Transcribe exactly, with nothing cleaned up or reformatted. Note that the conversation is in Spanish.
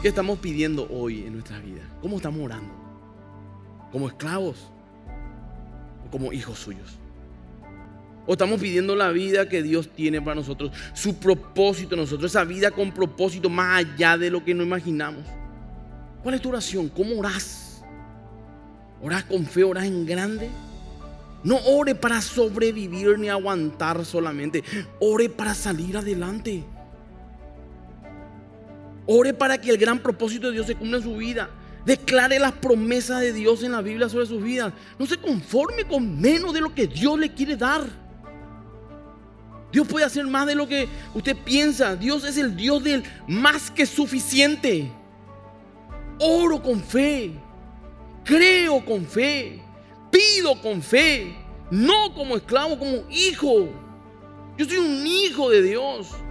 ¿Qué estamos pidiendo hoy en nuestras vidas? ¿Cómo estamos orando? ¿Como esclavos o como hijos suyos? ¿O estamos pidiendo la vida que Dios tiene para nosotros, su propósito en nosotros, esa vida con propósito más allá de lo que nos imaginamos? ¿Cuál es tu oración? ¿Cómo orás? ¿Orás con fe? ¿Orás en grande? No ore para sobrevivir ni aguantar solamente. Ore para salir adelante. Ore para que el gran propósito de Dios se cumpla en su vida. Declare las promesas de Dios en la Biblia sobre sus vidas. No se conforme con menos de lo que Dios le quiere dar. Dios puede hacer más de lo que usted piensa. Dios es el Dios del más que suficiente. Oro con fe. Creo con fe. Pido con fe. No como esclavo, como hijo. Yo soy un hijo de Dios.